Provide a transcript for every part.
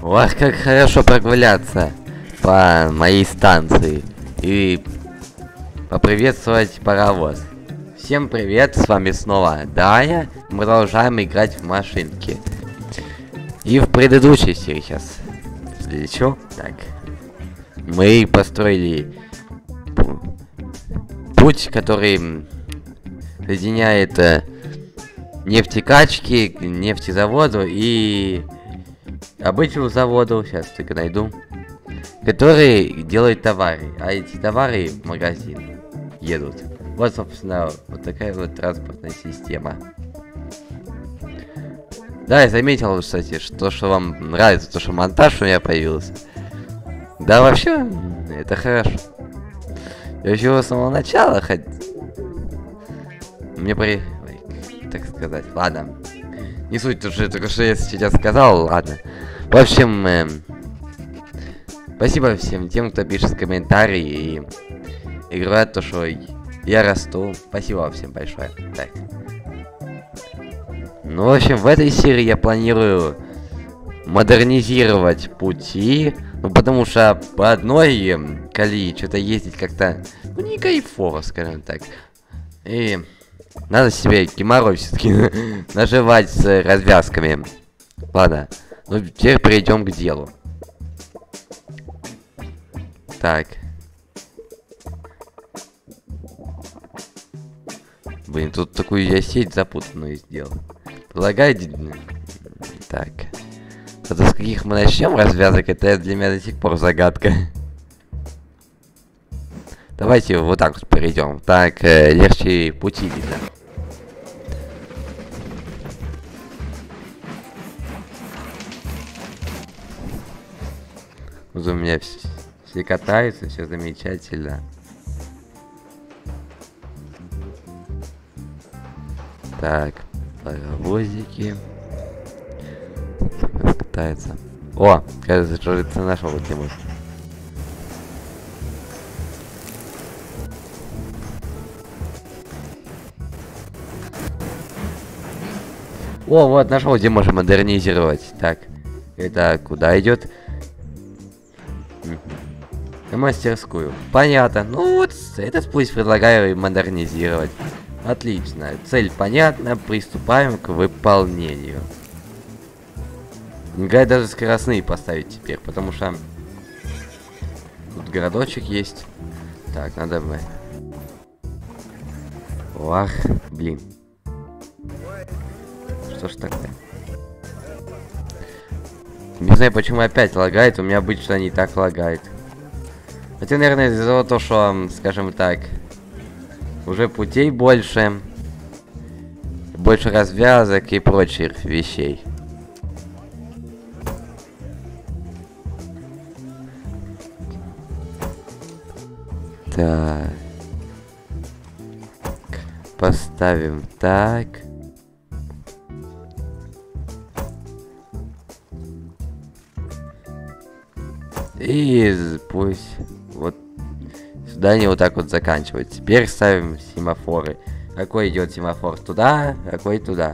Ох, как хорошо прогуляться по моей станции и поприветствовать паровоз. Всем привет, с вами снова Дая. Мы продолжаем играть в машинки. И в предыдущей серии сейчас слечу. Так. Мы построили путь, который соединяет нефтекачки к нефтезаводу и обычному заводу, сейчас только найду, который делает товары, а эти товары в магазин едут. Вот, собственно, вот такая вот транспортная система. Да, я заметил, кстати, что вам нравится, то, что монтаж у меня появился. Да, вообще, это хорошо. Я еще с самого начала мне так сказать, ладно. Не суть, только что я сейчас сказал, ладно. В общем, спасибо всем тем, кто пишет комментарии и говорят то, что я расту. Спасибо вам всем большое. Так. Ну, в общем, в этой серии я планирую модернизировать пути. Ну, потому что по одной колеи что-то ездить как-то, ну, не кайфово, скажем так. И надо себе геморрой все-таки наживать с развязками. Ладно, ну теперь перейдем к делу. Так. Блин, тут такую я сеть запутанную сделал. Предлагаю... Так. Это с каких мы начнем развязок, это для меня до сих пор загадка. Давайте вот так вот перейдем. Так, легче пути видно. Вот у меня все катаются, все замечательно. Так, паровозики. Катается. О, кажется, нашел вот тему. О, вот нашел, где можем модернизировать. Так, это куда идет? На мастерскую. Понятно. Ну вот, этот пусть предлагаю модернизировать. Отлично. Цель понятна. Приступаем к выполнению. Нельзя даже скоростные поставить теперь, потому что тут городочек есть. Так, надо бы. Ох, блин. Что ж такое? Не знаю, почему опять лагает. У меня обычно не так лагает. Хотя, наверное, из-за того, что, скажем так, уже путей больше. Больше развязок и прочих вещей. Так. Поставим так. И пусть вот сюда не вот так вот заканчивать. Теперь ставим семафоры. Какой идет семафор туда, какой туда.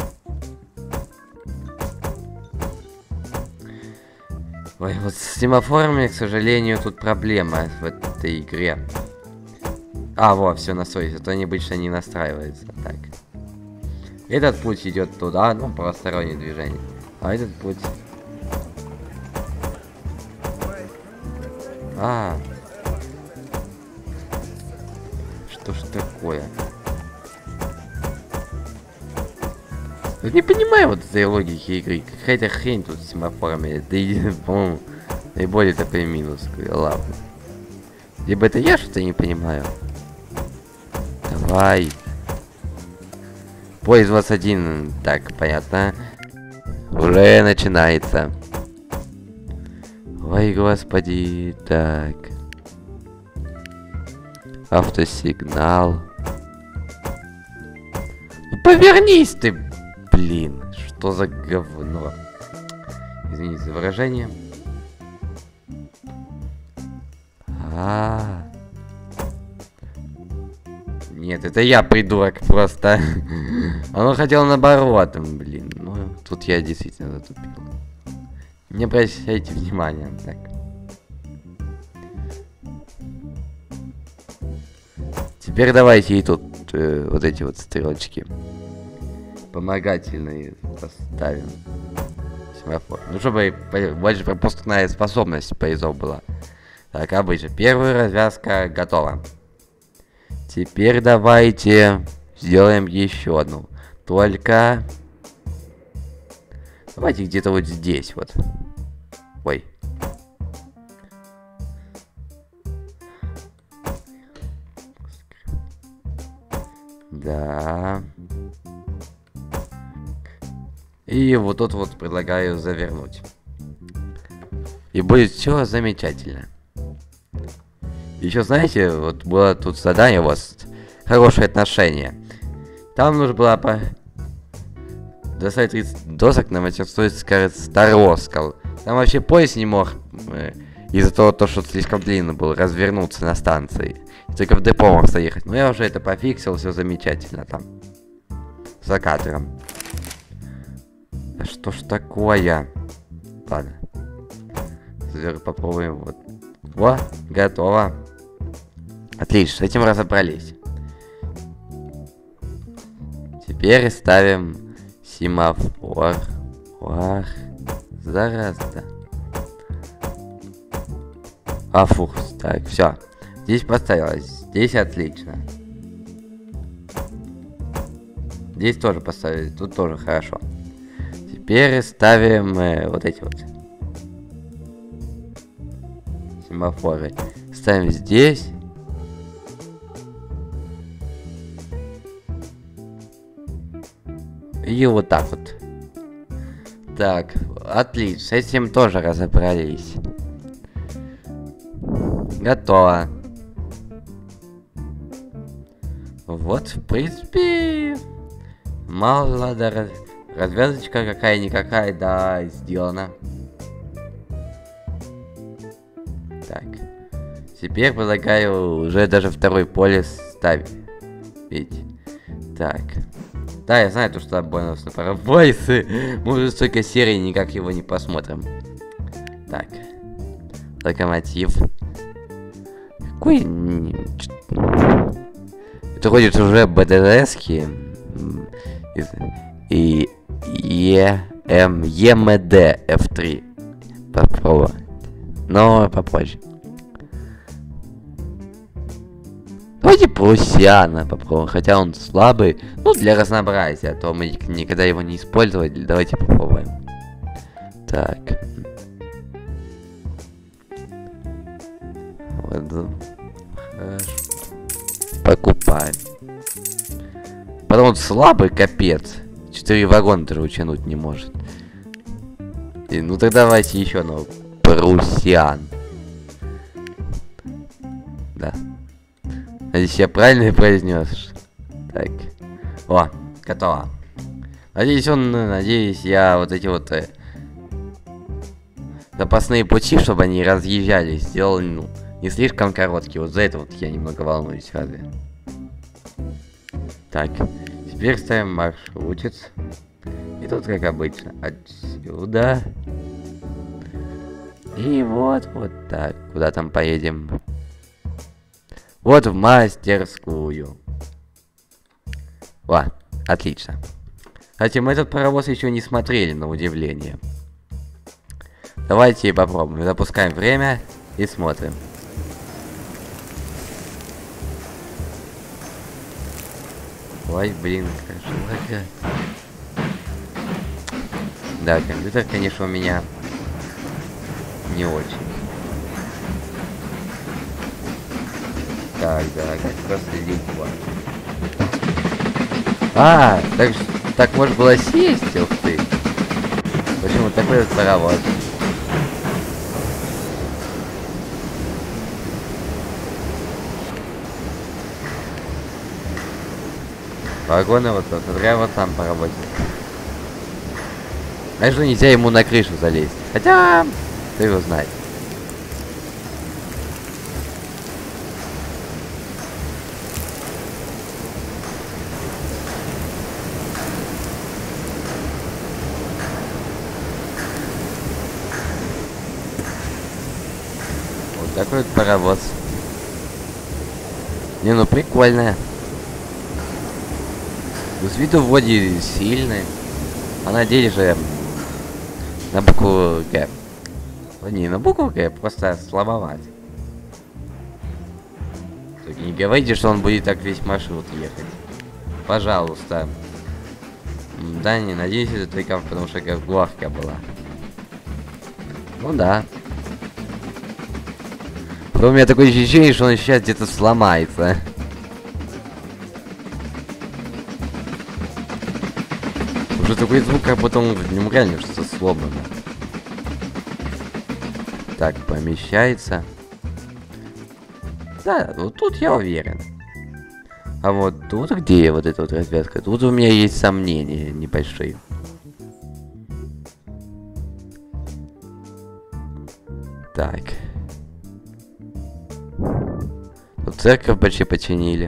Ой, вот с семафорами, к сожалению, тут проблема в этой игре. А, вот, все настроится, а то они обычно не настраиваются. Так. Этот путь идет туда, ну, правостороннее движение. А этот путь... А. Что ж такое? Я не понимаю вот этой логики игры. Какая-то хрень тут с семафорами. Это, по-моему, наиболее такой минус. Ладно. Либо это я что-то не понимаю. Давай. Поезд 21. Так, понятно. Уже начинается. Ой, господи. Так. Автосигнал. Ну, повернись ты, блин. Что за говно? Извините за выражение. Нет, это я придурок просто. Оно хотело наоборот, блин. Ну, тут я действительно затупил. Не обращайте внимания. Так. Теперь давайте и тут вот эти вот стрелочки помогательные поставим. Семафор. Ну, чтобы больше пропускная способность поездов была. Так, обычно. Первая развязка готова. Теперь давайте сделаем еще одну. Только... Давайте где-то вот здесь вот. Ой. Да. И вот тут вот предлагаю завернуть. И будет все замечательно. Еще знаете, вот было тут задание у вас хорошее отношение. Там нужно было достать 30 досок на мастерской Староскал. Там вообще поезд не мог из-за того, что слишком длинно был, развернуться на станции. И только в депо мог заехать. Но я уже это пофиксил, все замечательно там. За кадром. Да что ж такое? Ладно. Попробуем вот. Во, готово. Отлично, с этим разобрались. Теперь ставим семафор. Ах, зараза. А, фух, так, все. Здесь поставилось. Здесь отлично. Здесь тоже поставили. Тут тоже хорошо. Теперь ставим вот эти вот семафоры. Ставим здесь. И вот так вот. Так, отлично. С этим тоже разобрались. Готово. Вот, в принципе, мало да, развязочка какая-никакая, да, сделана. Так. Теперь предлагаю уже даже второй полис ставить. Видите? Так. Да, я знаю, то, что бонус на парабойсы. Мы уже столько серий никак его не посмотрим. Так. Локомотив. Какой... Это ходит уже БДСки. И ЕМД F3. Попробовать. Но попозже. Давайте Прусиана попробуем, хотя он слабый. Ну, для разнообразия, а то мы никогда его не использовали. Давайте попробуем. Так. Вот. Хорошо. Покупаем. Потом он слабый, капец. 4 вагона даже утянуть не может. И, ну тогда давайте еще одного. Прусиан. Да. Надеюсь, я правильно произнес. Так. О, готово. Надеюсь, я вот эти вот запасные пути, чтобы они разъезжали, сделал, ну, не слишком короткие. Вот за это вот я немного волнуюсь, разве. Так, теперь ставим маршрутец. И тут, как обычно, отсюда. И вот так. Куда там поедем? Вот в мастерскую. О, отлично. Кстати, мы этот паровоз еще не смотрели, на удивление. Давайте попробуем. Запускаем время и смотрим. Ой, блин, как. Да, компьютер, конечно, у меня не очень. Так, да, как просто легко. А, так можно было сесть, ух ты. Почему такой вот паровоз? Вагоны вот тут, прямо вот там поработать. Знаешь, что нельзя ему на крышу залезть. Хотя, кто его знает. Такой вот паровоз. Не, ну прикольная. С виду вроде сильный. А на деле же на букву Г. Не на букву Г, просто слабоват. Только не говорите, что он будет так весь маршрут ехать. Пожалуйста. Да, не, надеюсь, это только потому что как горка была. Ну да. Но у меня такое ощущение, что он сейчас где-то сломается. Уже такой звук, как будто он в нем реально что-то сломано. Так, помещается. Да, вот тут я уверен. А вот тут, где вот эта вот развязка, тут у меня есть сомнения небольшие. Так. Тут церковь почти починили.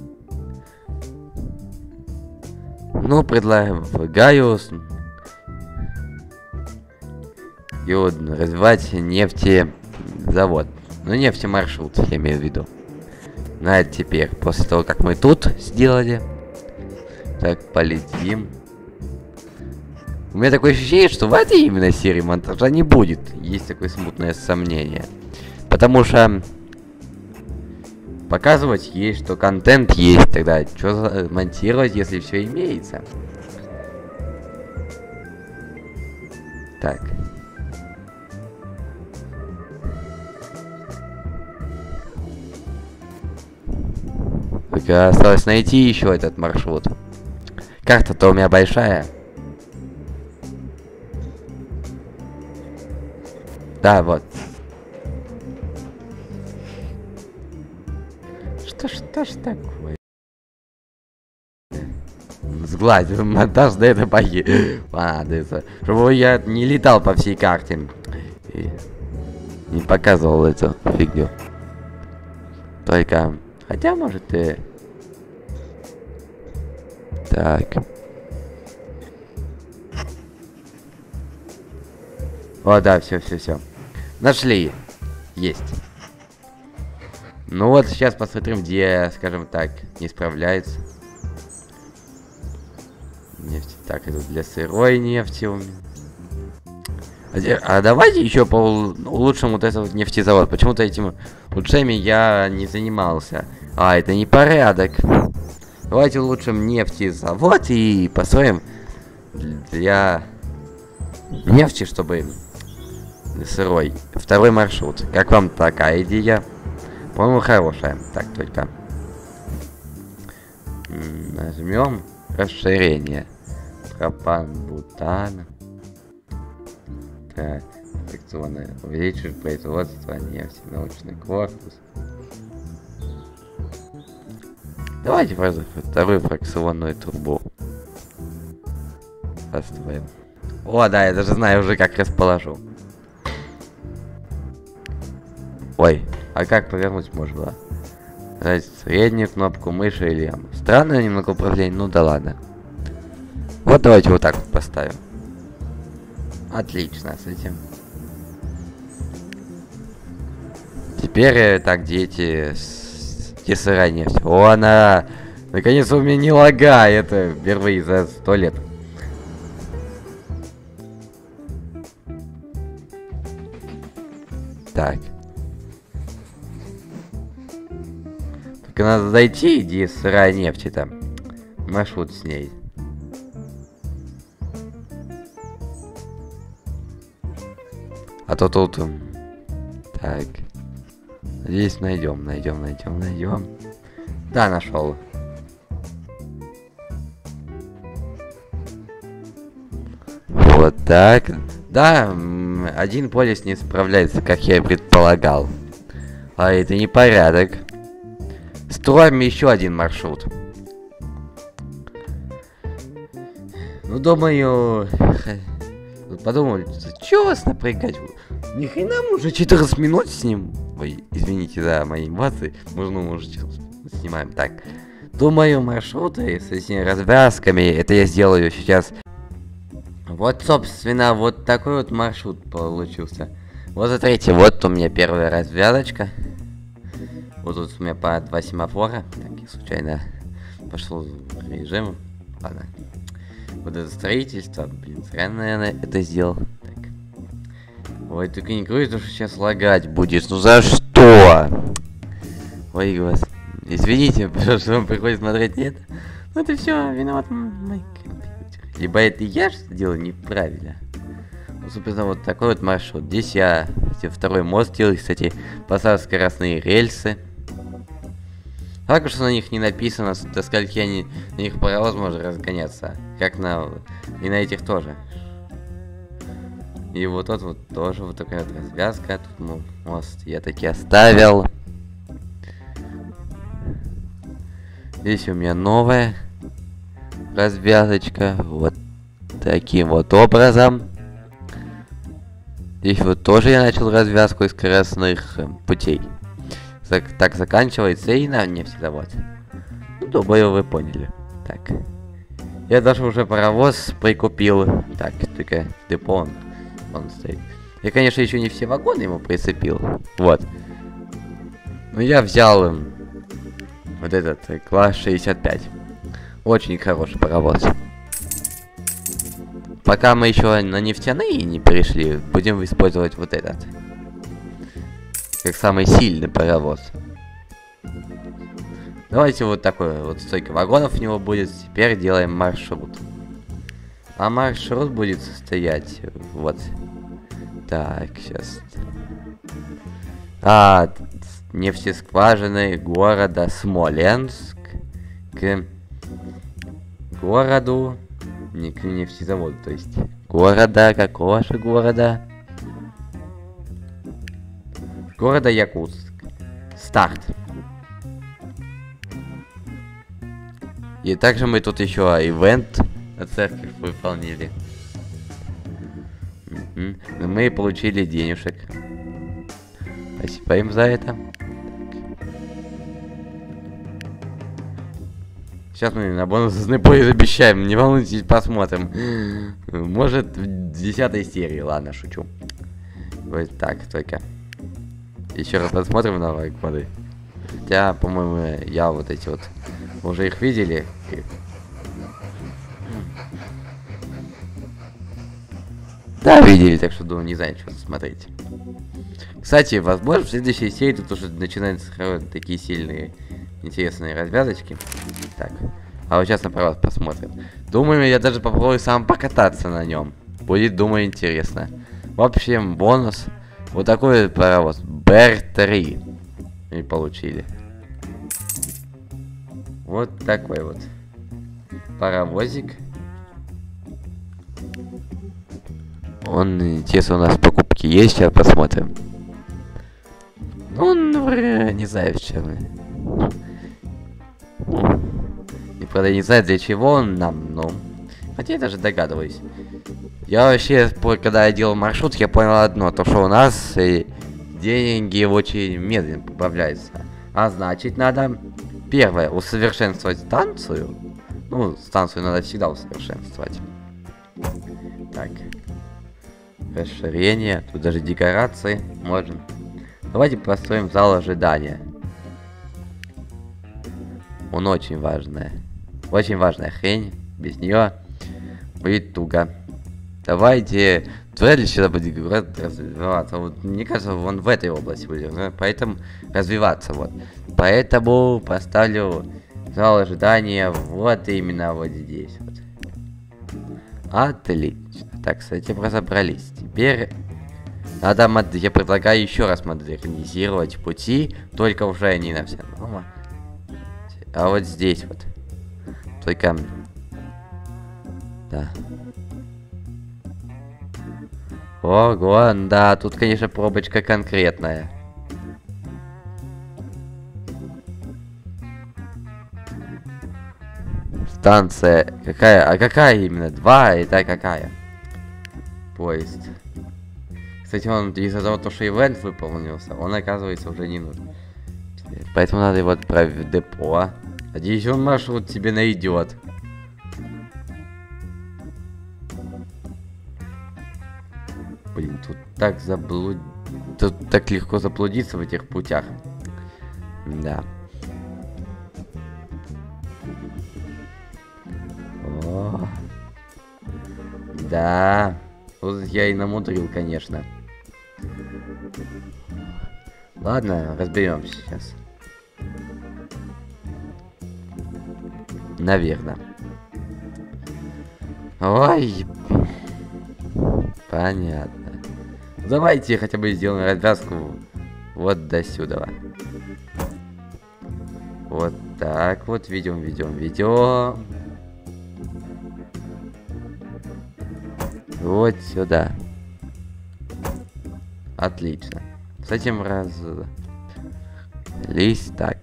Ну, предлагаю развивать нефтезавод. Ну, нефтемаршрут, я имею в виду. На теперь, после того, как мы тут сделали. Так, полетим. У меня такое ощущение, что в этой именно серии монтажа не будет. Есть такое смутное сомнение. Потому что показывать есть, что контент есть. Тогда что монтировать, если все имеется? Так. Только осталось найти еще этот маршрут. Карта-то у меня большая. Да, вот. Что ж такое? Сгладил монтаж, да это боги. Ладно, чтобы я не летал по всей карте. И не показывал эту фигню. Только... Хотя, может, и... Так. О, да, все. Нашли. Есть. Ну вот, сейчас посмотрим, где, скажем так, не справляется. Нефть. Так, это для сырой нефти у меня. А давайте еще улучшим вот этот вот нефтезавод. Почему-то этим улучшениями я не занимался. А, это не порядок. Давайте улучшим нефтезавод и построим для нефти, чтобы сырой. Второй маршрут. Как вам такая идея? По-моему, хорошая. Так, только нажмем расширение. Пропан, бутан. Так, фракционное. Увеличить производство нефти. Научный корпус. Давайте вторую фракционную трубу построим. О, да, я даже знаю уже, как расположу. Ой, а как повернуть можно? Нажать среднюю кнопку мыши или... Странное немного управление, ну да ладно. Вот давайте вот так вот поставим. Отлично, с этим. Теперь так, дети... Где сырая нефть? О, она... Наконец у меня не лагает. Это впервые за 100 лет. Так. Только надо зайти, где сырая нефть, там. Маршрут с ней. А то тут... Так. Здесь найдем. Да, нашел. Вот так. Да, один полис не справляется, как я и предполагал. А это не порядок. Строим еще один маршрут. Ну, думаю... Подумали, что вас напрягать? Ни хрена мы уже 14 минут с ним. Ой, извините за мои эмоции. Мы уже снимаем. Так. Думаю, маршруты с этими развязками. Это я сделаю сейчас. Вот, собственно, вот такой вот маршрут получился. Вот смотрите, вот у меня первая развязочка. Вот тут у меня по 2 семафора. Так, я случайно пошел в режим. Ладно. Вот это строительство. Блин, зря, наверное, это сделал. Так. Ой, только не говори, что сейчас лагать будешь. Ну за что? Ой, господи. Извините, что вам приходится смотреть нет. Ну это все, виноват мой компьютер. Либо это я что делаю неправильно. Ну, собственно, вот такой вот маршрут. Здесь я второй мост делаю, кстати, поставил скоростные рельсы. Так что на них не написано, до скольки они на них паровоз может разгоняться. Как на... И на этих тоже. И вот тут вот тоже вот такая вот развязка. Тут мост я таки оставил. Здесь у меня новая развязочка. Вот таким вот образом. Здесь вот тоже я начал развязку из скоростных путей. Так заканчивается и на нефтезавод. Ну, думаю, вы поняли. Так. Я даже уже паровоз прикупил. Так, только депо он стоит. Я, конечно, еще не все вагоны ему прицепил. Вот. Но я взял вот этот класс 65. Очень хороший паровоз. Пока мы еще на нефтяные не перешли, будем использовать вот этот. Как самый сильный паровоз. Давайте вот такой вот стойка вагонов у него будет. Теперь делаем маршрут. А маршрут будет состоять вот. Так, сейчас. Нефтескважины города Смоленск к городу, не к нефтезаводу, то есть города, какого же города? Города Якутск. Старт. И также мы тут еще ивент на церковь выполнили. Мы получили денежек. Спасибо им за это. Сейчас мы на бонусный поезд обещаем. Не волнуйтесь, посмотрим. Может, в 10 серии. Ладно, шучу. Вот так, только. Еще раз посмотрим на вагоны. Хотя, по-моему, я вот эти вот... Уже их видели. Да, видели, так что, думаю, не знаю, что смотреть. Кстати, возможно, в следующей серии тут уже начинаются такие сильные, интересные развязочки. Так, а вот сейчас на паровоз посмотрим. Думаю, я даже попробую сам покататься на нем. Будет, думаю, интересно. В общем, бонус. Вот такой паровоз. БР-3. И получили. Вот такой вот паровозик. Он, интересно, у нас покупки есть, сейчас посмотрим. Он, не знаю, в чем. И правда, не знаю, для чего он нам, но... Хотя я даже догадываюсь. Я вообще, когда я делал маршрут, я понял одно, то что у нас деньги очень медленно появляются. А значит, надо, первое, усовершенствовать станцию. Ну, станцию надо всегда усовершенствовать. Так. Расширение, тут даже декорации можно. Давайте построим зал ожидания. Он очень важная. Очень важная хрень. Без нее будет туго. Давайте... Вряд ли сюда будет развиваться. Вот, мне кажется, он в этой области будет. Поэтому развиваться вот. Поэтому поставлю зал ожидания вот именно вот здесь. Вот. Отлично. Так, кстати, разобрались. Теперь надо я предлагаю еще раз модернизировать пути, только уже не на все. А вот здесь вот. Только... Да. Ого, да, тут, конечно, пробочка конкретная. Станция какая? А какая именно? 2, это какая? Поезд. Кстати, он из-за того, что ивент выполнился, он, оказывается, уже не нужен. Поэтому надо его отправить в депо. Надеюсь, он маршрут тебе найдет. Блин, тут так Тут так легко заблудиться в этих путях. Да. О. Да. Вот я и намудрил, конечно. Ладно, разберемся сейчас. Наверное. Ой. Понятно. Давайте хотя бы сделаем развязку вот до сюда. Вот так вот. Ведем. Вот сюда. Отлично. С этим лист так.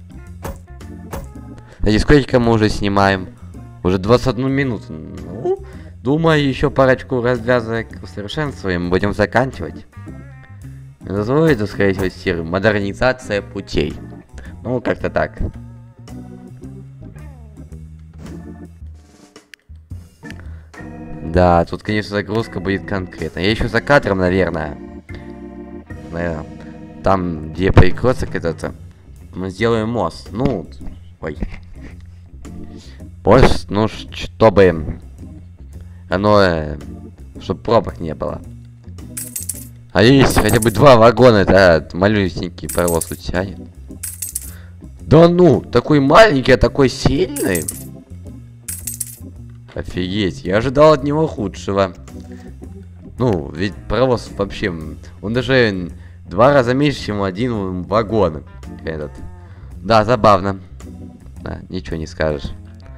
Кстати, сколько мы уже снимаем? Уже 21 минуту. Ну, думаю, еще парочку развязок усовершенствуем, будем заканчивать. Назову скорее всего, серию модернизация путей. Ну, как-то так. Да, тут, конечно, загрузка будет конкретно. Я еще за кадром, наверное. Там, где перекресток этот, мы сделаем мост. Ну, ой. Мост, ну, чтобы оно, чтобы пробок не было. А есть хотя бы 2 вагона, это малюсенький паровоз утянет. Да ну, такой маленький, а такой сильный. Офигеть, я ожидал от него худшего. Ну, ведь паровоз вообще, он даже 2 раза меньше, чем 1 вагон. Этот. Да, забавно. Да, ничего не скажешь.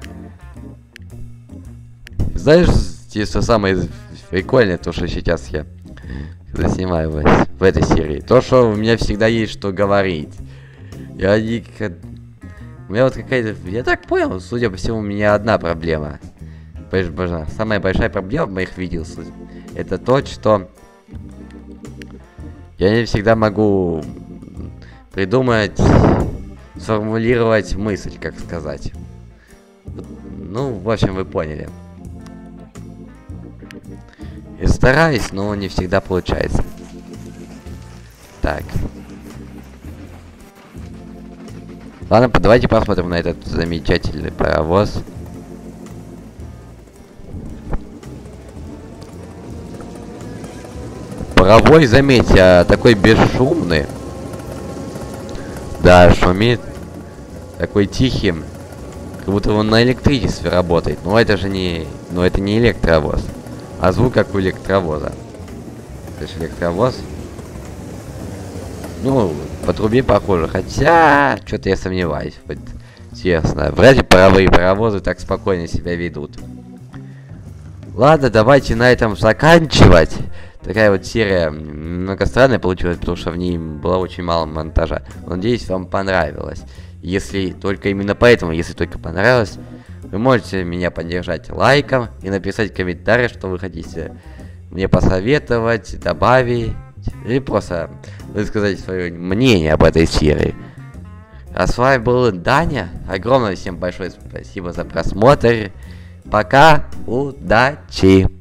Знаешь, что самое прикольное, то, что сейчас я снимаю в этой серии. То, что у меня всегда есть что говорить. У меня вот какая-то... Я так понял, судя по всему, у меня одна проблема. Самая большая проблема в моих видео это то, что я не всегда могу придумать, сформулировать мысль, как сказать. Ну, в общем, вы поняли. Я стараюсь, но не всегда получается. Так. Ладно, давайте посмотрим на этот замечательный паровоз. Паровой, заметьте, такой бесшумный. Да, шумит. Такой тихий. Как будто он на электричестве работает. Но это же не... Но это не электровоз. А звук как у электровоза. Это же электровоз. Ну, по трубе похоже. Хотя, что-то я сомневаюсь. Вот, честно. Вряд ли паровые паровозы так спокойно себя ведут. Ладно, давайте на этом заканчивать. Такая вот серия немного странная получилась, потому что в ней было очень мало монтажа. Надеюсь, вам понравилось. Если только именно поэтому, если только понравилось, вы можете меня поддержать лайком и написать комментарий, что вы хотите мне посоветовать, добавить, или просто высказать свое мнение об этой серии. А с вами был Даня. Огромное всем большое спасибо за просмотр. Пока, удачи!